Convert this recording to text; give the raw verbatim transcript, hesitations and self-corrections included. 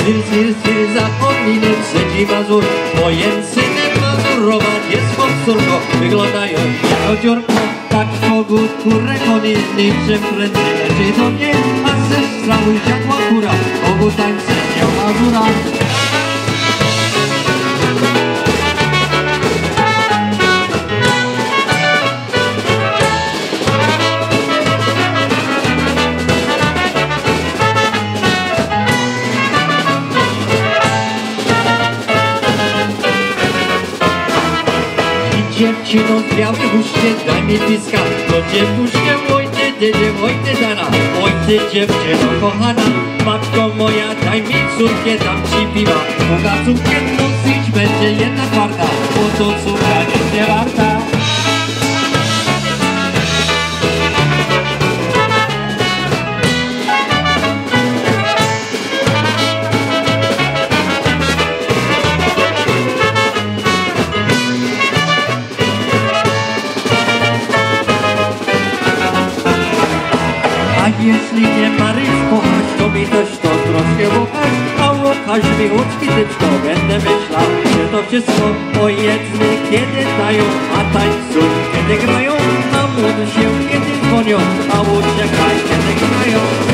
Syr, syr, syr, za kominem siedzi Mazur. Twoim synem Mazurować jest chłop, córko. Wyglądają jak odziorko. Tak w ogódku rekony, niczym prędzej leci do mnie. A sestra mój siadła kura, obu tańce miał Mazura. Dziewczyno z białych uście, daj mi piska. To dziewuszkę, ojcze, dziedzie, ojcze dana. Ojcze, dziewczyno kochana. Matko moja, daj mi córkę, dam ci piwa. Boga córkę nosić będzie jedna kwarta, bo to córka nic nie warta. Jeśli nie maryś kochać, to mi też to troszkę łokasz. A łokasz mi łódzki tyczko, będę myślał, że to wszystko pojedźmy kiedy dają, a tańcuj kiedy grają, a młody się kiedy dzwonią, a uciekaj kiedy grają.